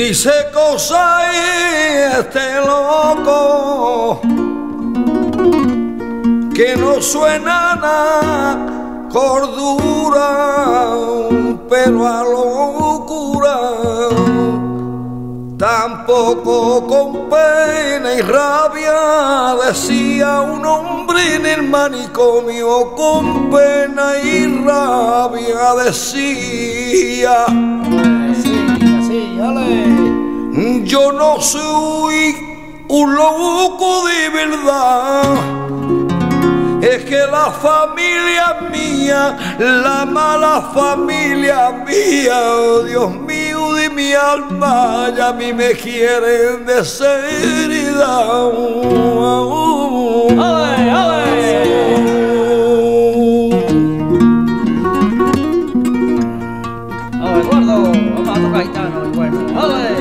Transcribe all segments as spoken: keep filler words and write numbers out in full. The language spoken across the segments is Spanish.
Dice cosas este loco que no suenan a cordura, pero a locura. Tampoco con pena y rabia, decía un hombre en el manicomio, con pena y rabia decía. Yo no soy un loco de verdad, es que la familia mía, la mala familia mía, oh Dios mío de mi alma, ya a mí me quieren desheredar. ¡Ale, ale! ¡Ale, gordo! Vamos a tocar gitano, bueno. ¡Ale!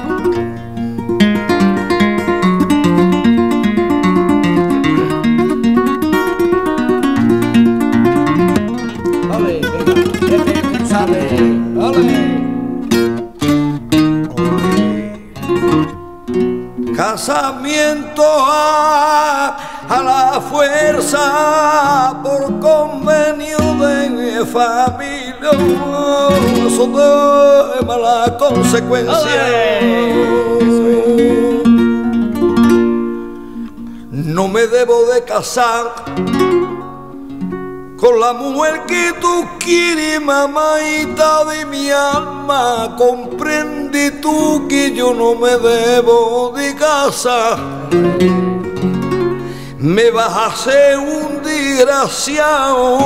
Casamiento a, a la fuerza por convenio de familia, eso de mala consecuencia. No me debo de casar con la mujer que tú quieres, mamaita de mi alma. Comprende tú que yo no me debo de casar. Me vas a hacer un desgraciado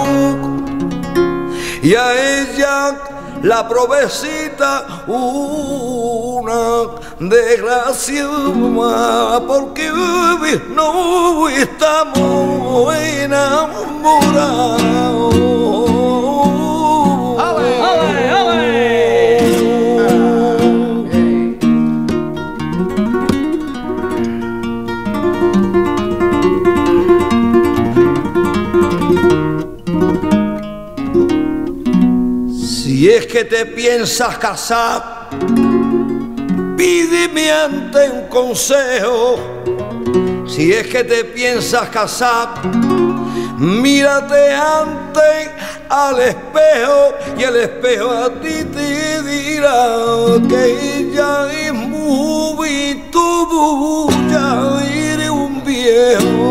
y a ella la provecita una desgracia más, porque no estamos enamorados. ¡Ale, ale, ale! Si es que te piensas casar, pídeme antes un consejo. Si es que te piensas casar, mírate antes al espejo y el espejo a ti te dirá que ella es muy, tú ya eres un viejo.